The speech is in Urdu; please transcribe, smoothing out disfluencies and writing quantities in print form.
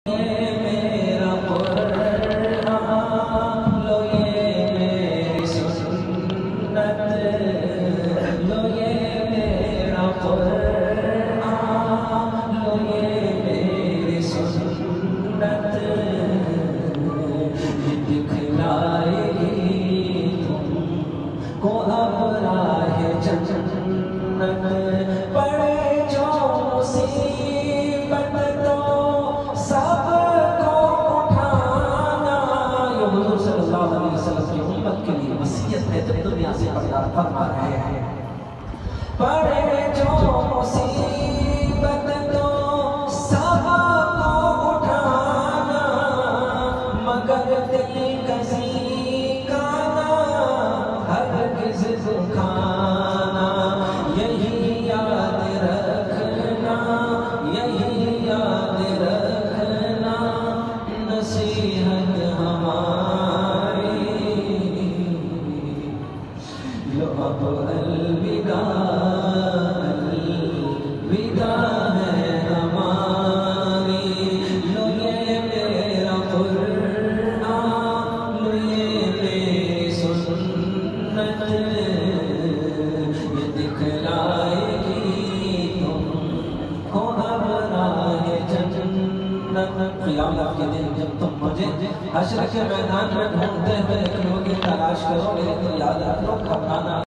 جب دنیا سے فرما رہے ہیں پڑے جو مصیبت تو سب کو اٹھانا، مگر دل کسی کا نہ ہرگز دکھانا، یہی یاد رکھنا، یہی یاد رکھنا نصیحت ہماری، لو اب الوداع الوداع ہے ہماری، لو یہ میرا قرآن، لو یہ میری سنت، یہ دکھلائے گی تم کو اب راہ جنت۔ قیامت کے دن جب تم مجھے حشر کے میدان میں ڈھونڈتے ہوئے نکلو گے، تلاش کرو گے، لیکن یاد رکھو گھبرانا